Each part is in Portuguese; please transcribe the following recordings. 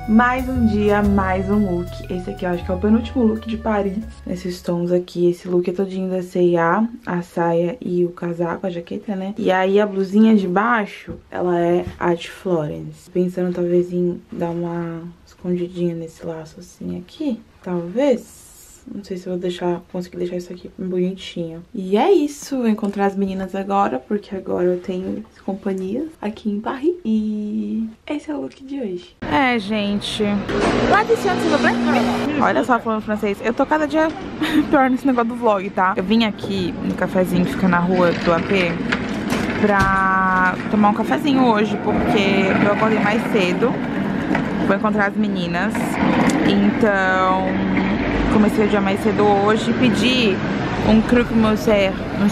Mais um dia, mais um look. Esse aqui eu acho que é o penúltimo look de Paris. Esses tons aqui, esse look é todinho da C&A, a saia e o casaco, a jaqueta, né? E aí a blusinha de baixo, ela é Art Florence. Pensando talvez em dar uma escondidinha nesse laço assim aqui, talvez. Não sei se eu vou conseguir deixar isso aqui bonitinho. E é isso, vou encontrar as meninas agora, porque agora eu tenho companhias aqui em Paris. E esse é o look de hoje. É, gente. Lá de cima, olha só falando francês. Eu tô cada dia pior nesse negócio do vlog, tá? Eu vim aqui no cafezinho que fica na rua do AP pra tomar um cafezinho hoje, porque eu acordei mais cedo. Vou encontrar as meninas. Então... comecei o dia mais cedo hoje e pedi um croque monsieur,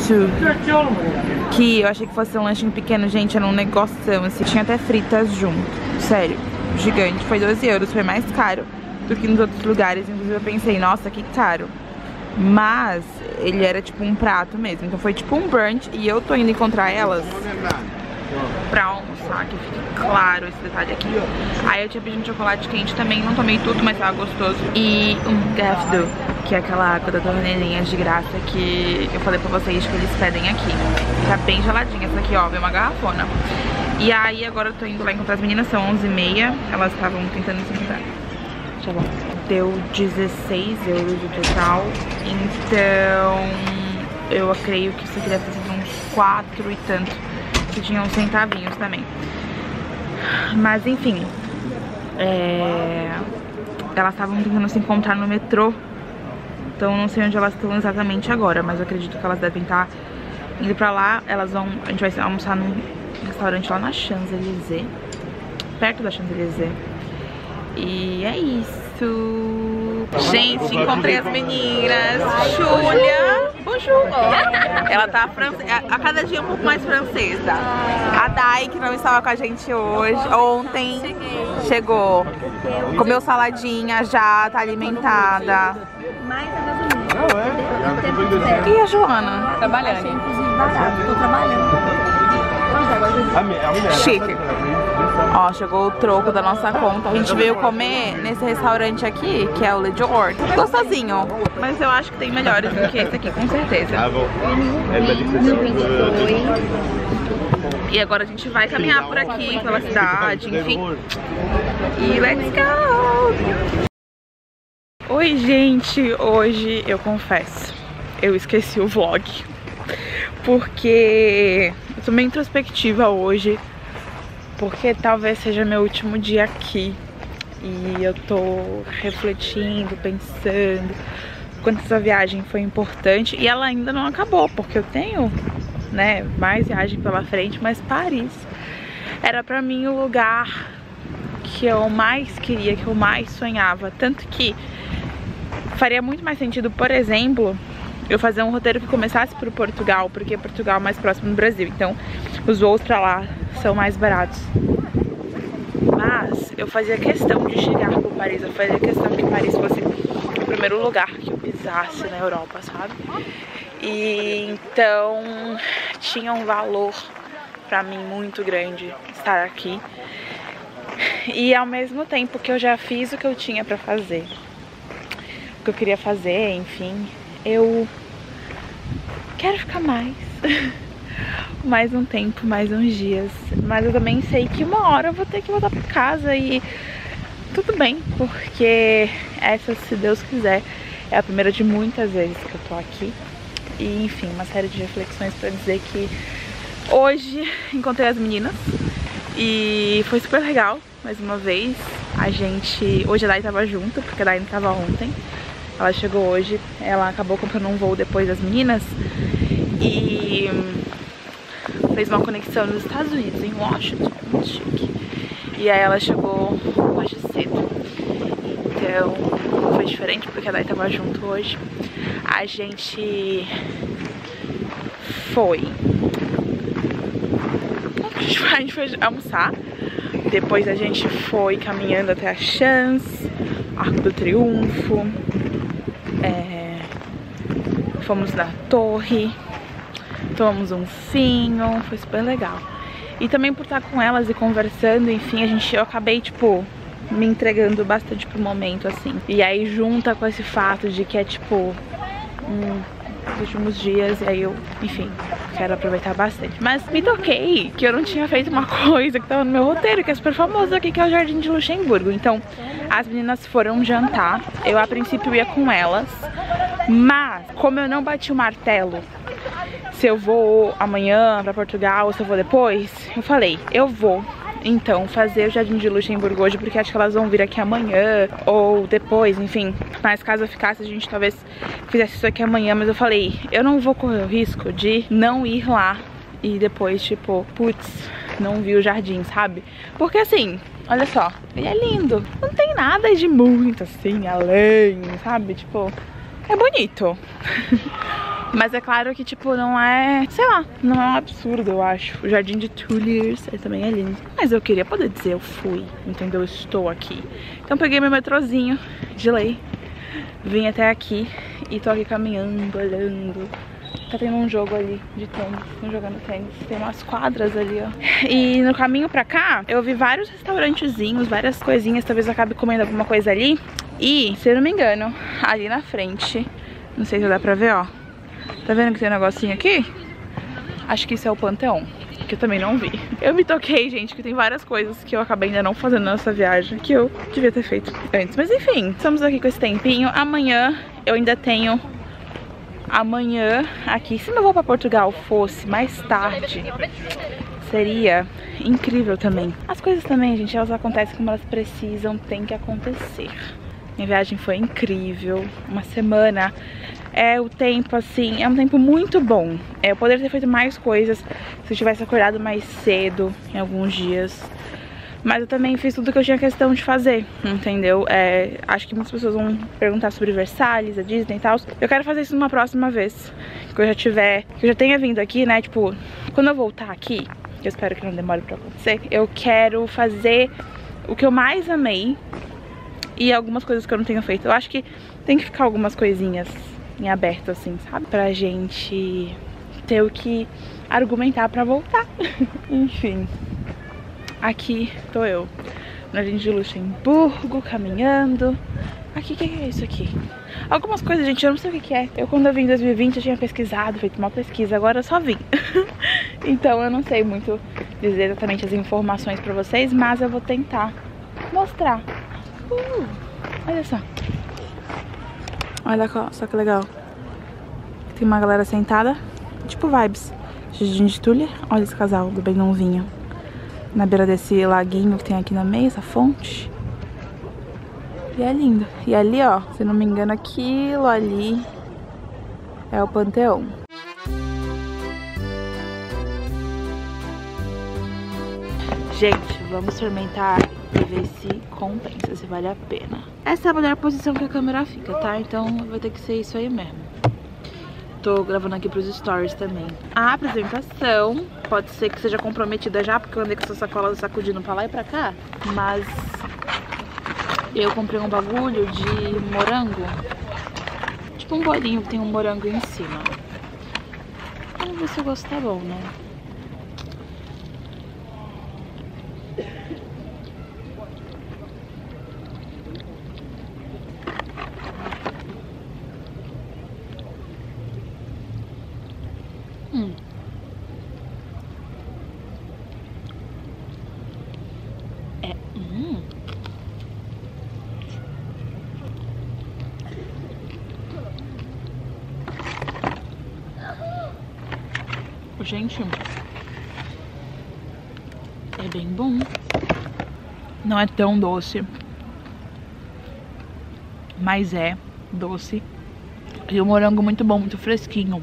que eu achei que fosse um lanchinho pequeno, gente, era um negoção, assim, tinha até fritas junto, sério, gigante, foi 12 euros, foi mais caro do que nos outros lugares, inclusive eu pensei, nossa, que caro, mas ele era tipo um prato mesmo, então foi tipo um brunch e eu tô indo encontrar elas pra almoçar, que fique claro esse detalhe aqui. Aí eu tinha pedido um chocolate quente também, não tomei tudo, mas tava gostoso. E um Gafdo, que é aquela água da torneirinha de graça que eu falei pra vocês que eles pedem aqui. Tá bem geladinha essa aqui, ó, é uma garrafona. E aí agora eu tô indo lá encontrar as meninas, são 11h30, elas estavam tentando se encontrar. Deixa eu ver. Deu 16 euros o total, então eu creio que isso aqui deve ter sido uns 4 e tanto. Que tinha uns centavinhos também. Mas enfim, elas estavam tentando se encontrar no metrô. Então não sei onde elas estão exatamente agora, mas eu acredito que elas devem estar indo pra lá. A gente vai almoçar num restaurante lá na Champs-Élysées, perto da Champs-Élysées. E é isso. Gente, encontrei as meninas. Júlia, bonjour. Ela tá a cada dia um pouco mais francesa. A Dai, que não estava com a gente hoje, ontem, chegou. Comeu saladinha já, tá alimentada. E a Joana? Trabalhando. Achei inclusive barato, tô trabalhando. Chique. Ó, chegou o troco da nossa conta. A gente veio comer nesse restaurante aqui, que é o Le Jour. Gostosinho. Mas eu acho que tem melhores do que esse aqui, com certeza. E agora a gente vai caminhar por aqui, pela cidade, enfim. E let's go! Oi, gente. Hoje, eu confesso, eu esqueci o vlog. Porque eu tô meio introspectiva hoje. Porque talvez seja meu último dia aqui. E eu tô refletindo, pensando quanto essa viagem foi importante. E ela ainda não acabou, porque eu tenho, né, mais viagem pela frente. Mas Paris era pra mim o lugar que eu mais queria, que eu mais sonhava. Tanto que faria muito mais sentido, por exemplo, eu fazer um roteiro que começasse por Portugal, porque Portugal é mais próximo do Brasil, então os voos pra lá são mais baratos. Mas eu fazia questão de chegar por Paris, eu fazia questão que Paris fosse o primeiro lugar que eu pisasse na Europa, sabe? E então tinha um valor pra mim muito grande estar aqui. E ao mesmo tempo que eu já fiz o que eu tinha pra fazer, o que eu queria fazer, enfim, eu quero ficar mais. Mais um tempo, mais uns dias. Mas eu também sei que uma hora eu vou ter que voltar pra casa e tudo bem, porque essa, se Deus quiser, é a primeira de muitas vezes que eu tô aqui. E enfim, uma série de reflexões pra dizer que hoje encontrei as meninas e foi super legal, mais uma vez. Hoje a Dai tava junto, porque a Dai não tava ontem. Ela chegou hoje, ela acabou comprando um voo depois das meninas e fez uma conexão nos Estados Unidos, em Washington, muito chique. E aí ela chegou hoje cedo, então foi diferente porque a Dai tava junto hoje. A gente foi almoçar, depois a gente foi caminhando até a Champs, Arco do Triunfo. Fomos na torre, tomamos um vinho, foi super legal. E também por estar com elas e conversando, enfim, eu acabei, tipo, me entregando bastante pro momento, assim. E aí junta com esse fato de que é tipo os últimos dias, e aí eu, enfim, quero aproveitar bastante. Mas me toquei que eu não tinha feito uma coisa que tava no meu roteiro, que é super famoso aqui, que é o Jardim de Luxemburgo. Então, as meninas foram jantar. Eu, a princípio, ia com elas. Mas, como eu não bati o martelo se eu vou amanhã pra Portugal ou se eu vou depois, eu falei, eu vou então fazer o Jardim de Luxemburgo hoje, porque acho que elas vão vir aqui amanhã ou depois, enfim. Mas caso eu ficasse, a gente talvez fizesse isso aqui amanhã. Mas eu falei, eu não vou correr o risco de não ir lá e depois, tipo, putz, não vi o jardim, sabe? Porque assim, olha só, ele é lindo. Não tem nada de muito assim, além, sabe? Tipo, é bonito. Mas é claro que, tipo, não é, sei lá, não é um absurdo, eu acho. O Jardim de Tuileries também é lindo. Mas eu queria poder dizer, eu fui, entendeu? Eu estou aqui. Então peguei meu metrozinho de lei, vim até aqui e tô aqui caminhando, olhando. Tá tendo um jogo ali de tênis, estão jogando tênis. Tem umas quadras ali, ó. E no caminho pra cá, eu vi vários restaurantezinhos, várias coisinhas. Talvez eu acabe comendo alguma coisa ali. E, se eu não me engano, ali na frente, não sei se dá pra ver, ó. Tá vendo que tem um negocinho aqui? Acho que isso é o Panteão, que eu também não vi. Eu me toquei, gente, que tem várias coisas que eu acabei ainda não fazendo nessa viagem, que eu devia ter feito antes. Mas enfim, estamos aqui com esse tempinho. Amanhã eu ainda tenho... Amanhã aqui, se meu voo pra Portugal fosse mais tarde, seria incrível também. As coisas também, gente, elas acontecem como elas precisam, tem que acontecer. Minha viagem foi incrível, uma semana é o tempo, assim, é um tempo muito bom. Eu poderia ter feito mais coisas se eu tivesse acordado mais cedo em alguns dias. Mas eu também fiz tudo que eu tinha questão de fazer, entendeu? Acho que muitas pessoas vão perguntar sobre Versalhes, a Disney e tal. Eu quero fazer isso numa próxima vez, que eu já tenha vindo aqui, né? Tipo, quando eu voltar aqui, que eu espero que não demore pra acontecer, eu quero fazer o que eu mais amei e algumas coisas que eu não tenho feito. Eu acho que tem que ficar algumas coisinhas em aberto, assim, sabe? Pra gente ter o que argumentar pra voltar. Enfim, aqui tô eu, no Jardim de Luxemburgo, caminhando. Aqui, o que é isso aqui? Algumas coisas, gente, eu não sei o que é. Eu, quando eu vim em 2020, eu tinha pesquisado, feito uma pesquisa, agora eu só vim. Então eu não sei muito dizer exatamente as informações pra vocês, mas eu vou tentar mostrar. Olha só. Olha só que legal. Tem uma galera sentada, tipo vibes. Jardim de Tuileries. Olha esse casal do bem novinho na beira desse laguinho que tem aqui na meia, essa fonte. E é lindo. E ali, ó, se não me engano, aquilo ali é o Panteão. Gente, vamos fermentar e ver se compensa, se vale a pena. Essa é a melhor posição que a câmera fica, tá? Então vai ter que ser isso aí mesmo. Tô gravando aqui pros stories também. A apresentação pode ser que seja comprometida já, porque eu andei com essa sacola sacudindo pra lá e pra cá. Mas eu comprei um bagulho de morango. Tipo um bolinho que tem um morango em cima. Vamos ver se o gosto tá bom, né? Gente, é bem bom. Não é tão doce, mas é doce. E o morango muito bom, muito fresquinho.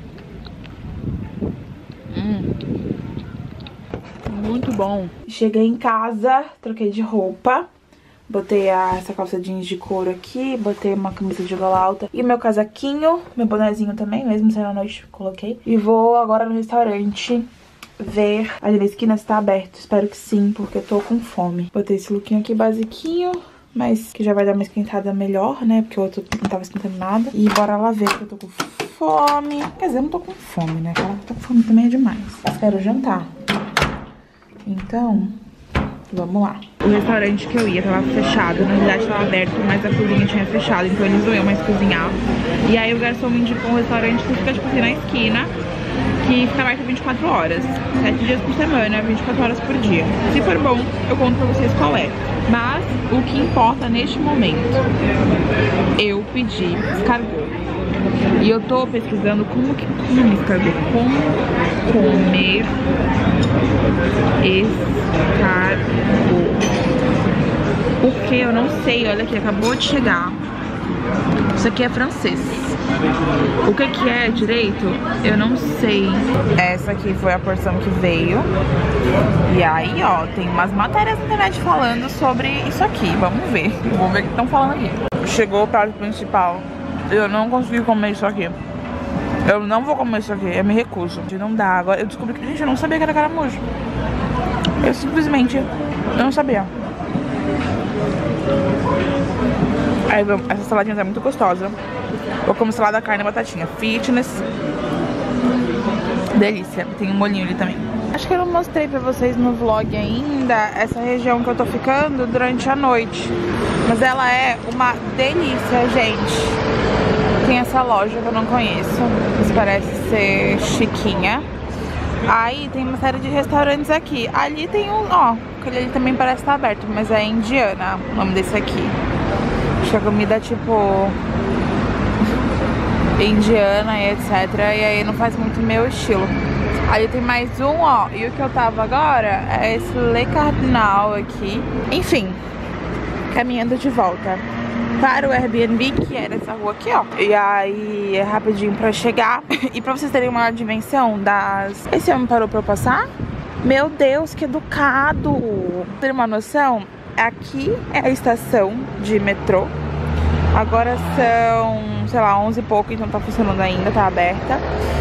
Muito bom. Cheguei em casa, troquei de roupa. Botei essa calça jeans de couro aqui, botei uma camisa de gola alta e meu casaquinho, meu bonezinho também, mesmo sendo à noite, coloquei. E vou agora no restaurante ver ali na esquina se tá aberto. Espero que sim, porque eu tô com fome. Botei esse lookinho aqui basiquinho, mas que já vai dar uma esquentada melhor, né? Porque o outro não tava esquentando nada. E bora lá ver, porque eu tô com fome. Quer dizer, eu não tô com fome, né? Falar que eu tô com fome também é demais. Quero jantar. Então, Vamos lá. O restaurante que eu ia tava fechado, na verdade tava aberto, mas a cozinha tinha fechado, então eles não iam mais cozinhar. E aí o garçom me indicou um restaurante que fica, tipo assim, na esquina, que fica aberto 24 horas, 7 dias por semana, 24 horas por dia. Se for bom, eu conto pra vocês qual é. Mas o que importa neste momento, eu pedi escargot. E eu tô pesquisando como que come escargot. Como comer escargot. Porque eu não sei, olha aqui, acabou de chegar. Isso aqui é francês. O que que é direito? Eu não sei. Essa aqui foi a porção que veio. E aí, ó, tem umas matérias na internet falando sobre isso aqui. Vamos ver. Vou ver o que estão falando aqui. Chegou o prato principal. Eu não consegui comer isso aqui. Eu não vou comer isso aqui. Eu me recuso. Não dá. Agora eu descobri que, gente, eu não sabia que era caramujo. Eu simplesmente não sabia. Aí, essa saladinha é muito gostosa. Vou comer salada, carne e batatinha. Fitness. Delícia. Tem um molhinho ali também. Acho que eu não mostrei pra vocês no vlog ainda essa região que eu tô ficando durante a noite. Mas ela é uma delícia, gente. Tem essa loja que eu não conheço, mas parece ser chiquinha. Aí tem uma série de restaurantes aqui. Ali tem um, ó, aquele ali também parece estar aberto, mas é indiana o nome desse aqui. Acho que a comida é tipo indiana e etc. E aí não faz muito meu estilo. Ali tem mais um, ó. E o que eu tava agora é esse Le Cardinal aqui. Enfim, caminhando de volta para o Airbnb, que é nessa rua aqui, ó. E aí é rapidinho pra chegar. E pra vocês terem uma dimensão das... Esse homem parou pra eu passar? Meu Deus, que educado! Pra ter uma noção, aqui é a estação de metrô. Agora são, sei lá, 11 e pouco, então tá funcionando ainda, tá aberta.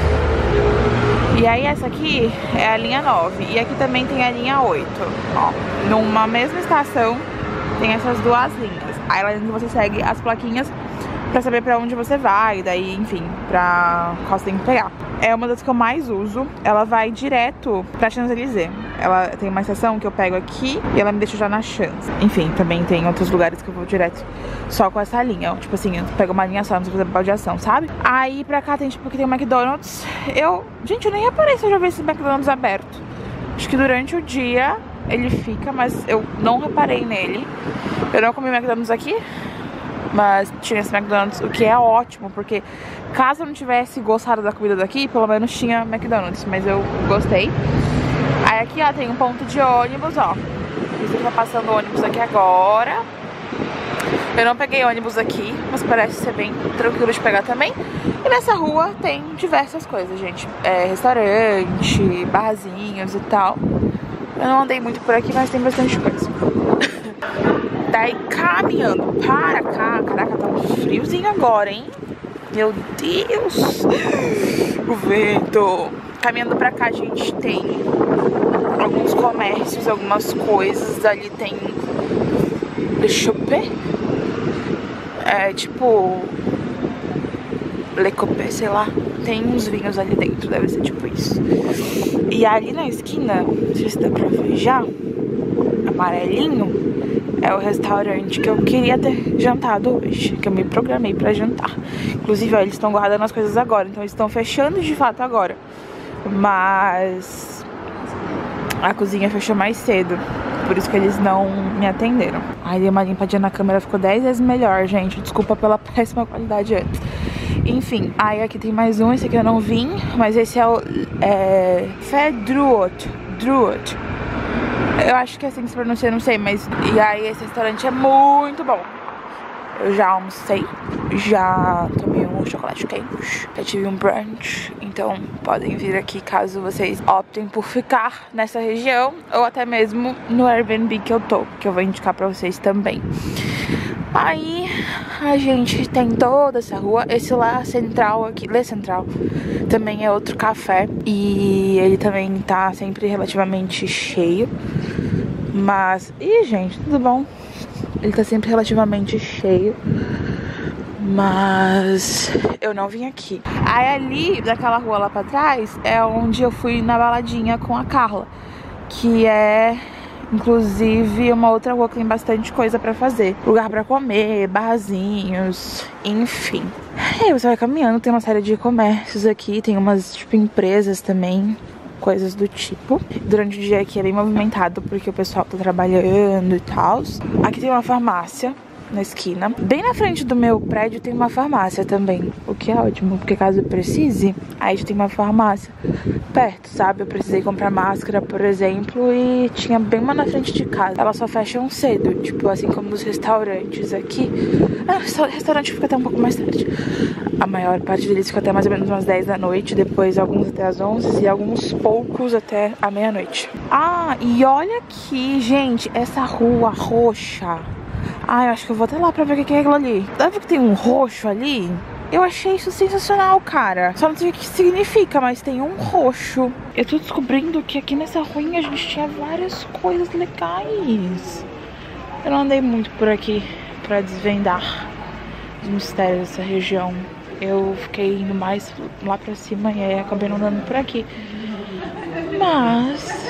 E aí essa aqui é a linha 9. E aqui também tem a linha 8. Ó, numa mesma estação tem essas duas linhas. Aí lá dentro você segue as plaquinhas pra saber pra onde você vai. Daí, enfim, pra qual você tem que pegar. É uma das que eu mais uso. Ela vai direto pra Champs-Élysées. Ela tem uma estação que eu pego aqui e ela me deixa já na Champs. Enfim, também tem outros lugares que eu vou direto só com essa linha. Tipo assim, eu pego uma linha só, não precisa fazer baldeação, sabe? Aí pra cá tem tipo que tem o McDonald's. Gente, eu nem reparei se eu já vi esse McDonald's aberto. Acho que durante o dia ele fica, mas eu não reparei nele. Eu não comi McDonald's aqui, mas tinha esse McDonald's, o que é ótimo, porque caso eu não tivesse gostado da comida daqui, pelo menos tinha McDonald's, mas eu gostei. Aí aqui, ó, tem um ponto de ônibus, ó. Você tá passando ônibus aqui agora. Eu não peguei ônibus aqui, mas parece ser bem tranquilo de pegar também. E nessa rua tem diversas coisas, gente. Restaurante, barzinhos e tal. Eu não andei muito por aqui, mas tem bastante coisa. Daí caminhando para cá. Caraca, tá um friozinho agora, hein? Meu Deus! O vento. Caminhando pra cá, a gente tem alguns comércios, algumas coisas. Ali tem... Deixa eu ver. É tipo... Le Coupé, sei lá. Tem uns vinhos ali dentro, deve ser tipo isso. E ali na esquina, não sei se dá pra ver já, amarelinho, é o restaurante que eu queria ter jantado hoje, que eu me programei pra jantar. Inclusive, ó, eles estão guardando as coisas agora, então eles estão fechando de fato agora. Mas a cozinha fechou mais cedo, por isso que eles não me atenderam. Aí dei uma limpadinha na câmera, ficou 10 vezes melhor, gente. Desculpa pela péssima qualidade antes. Enfim, aí aqui tem mais um, esse aqui eu não vim, mas esse é o Drouot. Eu acho que é assim que se pronuncia, não sei, mas... E aí esse restaurante é muito bom. Eu já almocei, já tomei um chocolate quente, já tive um brunch. Então podem vir aqui caso vocês optem por ficar nessa região, ou até mesmo no Airbnb que eu tô, que eu vou indicar pra vocês também. Aí a gente tem toda essa rua. Esse lá central aqui, Le Central, também é outro café. E ele também tá sempre relativamente cheio. Mas... Ih, gente, tudo bom? Ele tá sempre relativamente cheio. Mas eu não vim aqui. Aí ali, daquela rua lá pra trás, é onde eu fui na baladinha com a Carla, que é Inclusive uma outra rua que tem bastante coisa pra fazer. Lugar pra comer, barzinhos, enfim. E aí você vai caminhando, tem uma série de comércios aqui, tem umas tipo empresas também, coisas do tipo. Durante o dia aqui é bem movimentado porque o pessoal tá trabalhando e tal. Aqui tem uma farmácia na esquina. Bem na frente do meu prédio tem uma farmácia também, o que é ótimo, porque caso eu precise, aí tem uma farmácia perto, sabe? Eu precisei comprar máscara, por exemplo, e tinha bem uma na frente de casa. Elas só fecham cedo, tipo assim como os restaurantes aqui. O restaurante fica até um pouco mais tarde. A maior parte deles fica até mais ou menos umas 10 da noite, depois alguns até as 11 e alguns poucos até a meia-noite. Ah, e olha aqui, gente, essa rua roxa. Ah, eu acho que eu vou até lá pra ver o que é aquilo ali. Deve que tem um roxo ali? Eu achei isso sensacional, cara. Só não sei o que significa, mas tem um roxo. Eu tô descobrindo que aqui nessa ruinha a gente tinha várias coisas legais. Eu não andei muito por aqui pra desvendar os mistérios dessa região. Eu fiquei indo mais lá pra cima e aí acabei não andando por aqui. Mas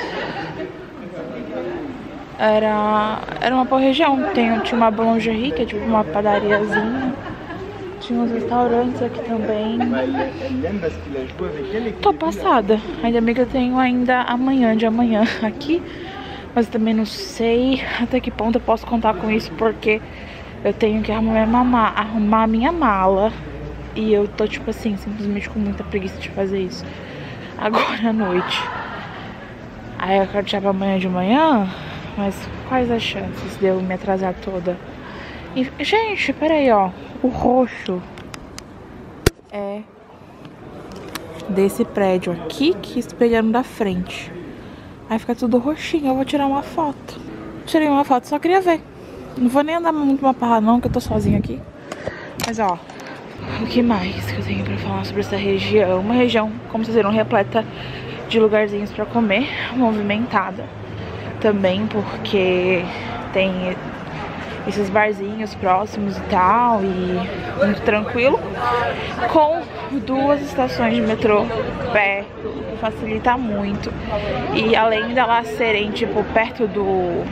era uma boa região. Tinha uma boulangerie, que é tipo uma padariazinha. Tinha uns restaurantes aqui também. Tô passada. Ainda bem que eu tenho ainda de amanhã aqui. Mas eu também não sei até que ponto eu posso contar com isso, porque eu tenho que arrumar a minha mala. E eu tô tipo assim, simplesmente com muita preguiça de fazer isso agora à noite. Aí eu quero tirar pra amanhã de manhã. Mas quais as chances de eu me atrasar toda? E, gente, peraí, ó. O roxo é desse prédio aqui, que espelhando da frente. Aí fica tudo roxinho. Eu vou tirar uma foto. Tirei uma foto, só queria ver. Não vou nem andar muito uma parra não, que eu tô sozinha aqui. Mas ó, o que mais que eu tenho pra falar sobre essa região? Uma região, como vocês viram, repleta de lugarzinhos pra comer, movimentada também, porque tem esses barzinhos próximos e tal, e muito tranquilo, com 2 estações de metrô perto, facilita muito. E além delas serem tipo perto do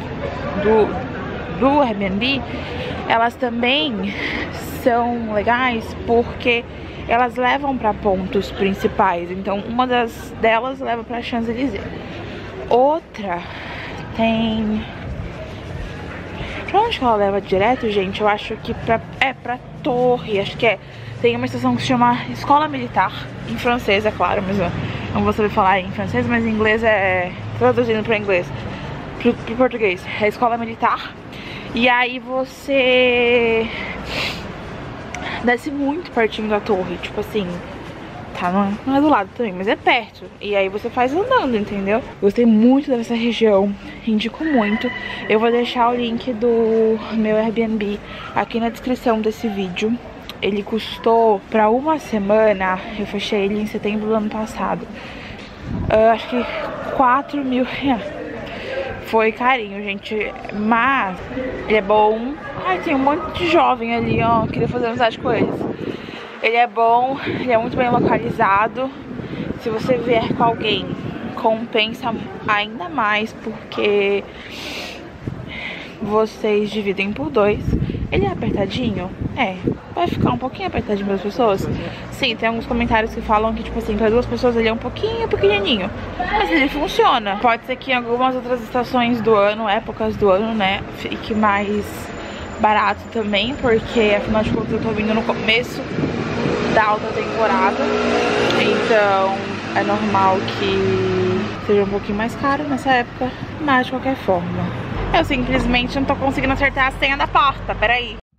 Airbnb, elas também são legais porque elas levam para pontos principais. Então uma delas leva para Champs-Élysées, outra tem... Pra onde que ela leva direto, gente? Eu acho que pra Torre, acho que é. Tem uma estação que se chama Escola Militar, em francês, é claro, mas eu não vou saber falar em francês, mas em inglês é... Traduzindo pra inglês, pro português, é Escola Militar. E aí você desce muito pertinho da torre, tipo assim... Tá, não é do lado também, mas é perto. E aí você faz andando, entendeu? Gostei muito dessa região, indico muito. Eu vou deixar o link do meu Airbnb aqui na descrição desse vídeo. Ele custou pra uma semana, eu fechei ele em setembro do ano passado, acho que 4 mil reais. Foi carinho, gente, mas ele é bom. Ai, tem um monte de jovem ali, ó, queria fazer amizade com eles. Ele é bom, ele é muito bem localizado. Se você vier com alguém, compensa ainda mais, porque vocês dividem por 2. Ele é apertadinho? É, vai ficar um pouquinho apertadinho para as pessoas. Sim, tem alguns comentários que falam que, tipo assim, para 2 pessoas ele é um pouquinho pequenininho, mas ele funciona. Pode ser que em algumas outras estações do ano, épocas do ano, né, fique mais barato também, porque afinal de contas eu tô vindo no começo da alta temporada, então é normal que seja um pouquinho mais caro nessa época, mas de qualquer forma eu simplesmente não tô conseguindo acertar a senha da porta, peraí.